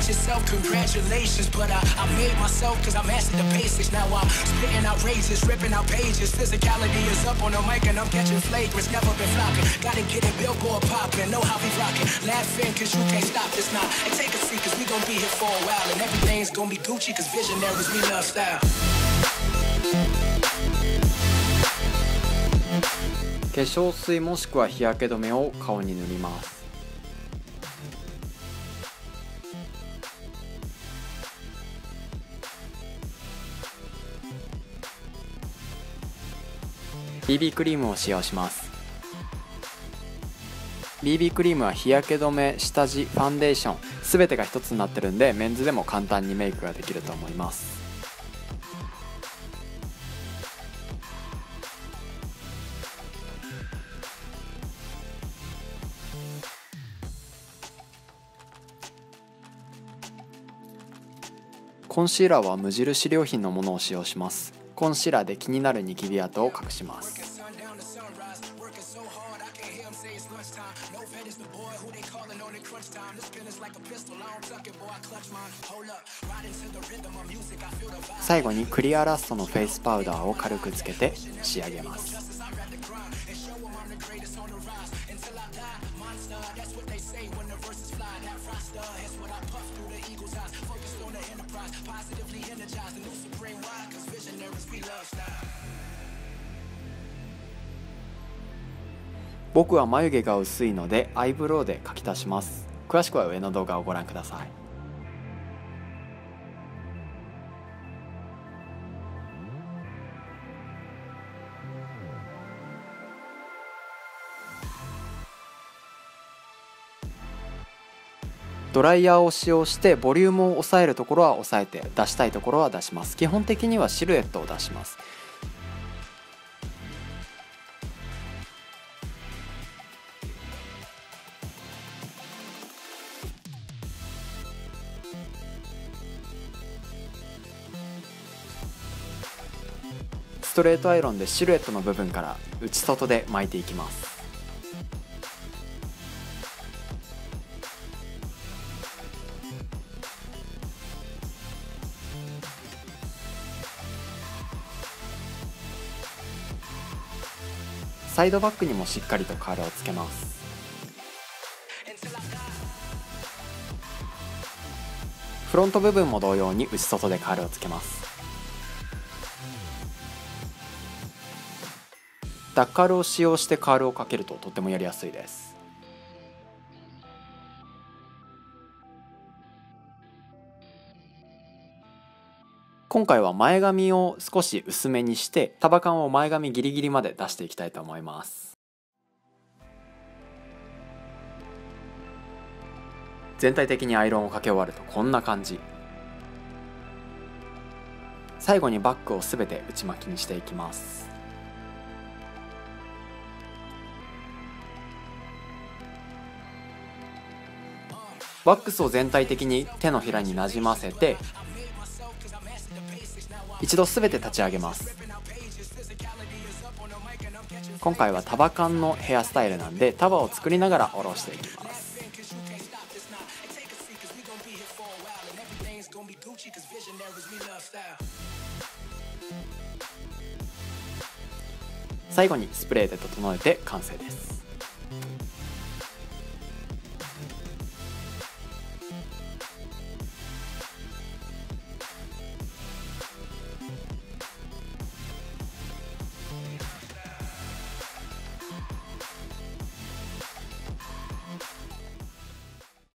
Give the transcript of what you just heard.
yourself, congratulations. But I made myself cause I mastered the basics. Now I'm spitting outrageous, ripping out pages. Physicality is up on the mic and I'm catching flagrants. Never been flopping, gotta get it billboard popping. Know how we rocking, laughing cause you can't stop this now. And take a seat cause we gon' be here for a while. And everything's gonna be Gucci cause visionaries, we love style. 化粧水もしくは日焼け止めを顔に塗ります。BB クリームを使用します。 BB クリームは日焼け止め、下地、ファンデーション全てが一つになってるんで、メンズでも簡単にメイクができると思います。コンシーラーは無印良品のものを使用します。コンシーラーで気になるニキビ跡を隠します。最後にクリアラストのフェイスパウダーを軽くつけて仕上げます。僕は眉毛が薄いのでアイブロウで描き足します。詳しくは上の動画をご覧ください。ドライヤーを使用してボリュームを抑えるところは抑えて、出したいところは出します。基本的にはシルエットを出します。ストレートアイロンでシルエットの部分から内外で巻いていきます。サイドバッグにもしっかりとカールをつけます。フロント部分も同様に内外でカールをつけます。ダッカールを使用してカールをかけるととてもやりやすいです。今回は前髪を少し薄めにして束感を前髪ギリギリまで出していきたいと思います。全体的にアイロンをかけ終わるとこんな感じ。最後にバッグをすべて内巻きにしていきます。ワックスを全体的に手のひらになじませて一度すべて立ち上げます。今回は束感のヘアスタイルなんで束を作りながら下ろしていきます。最後にスプレーで整えて完成です。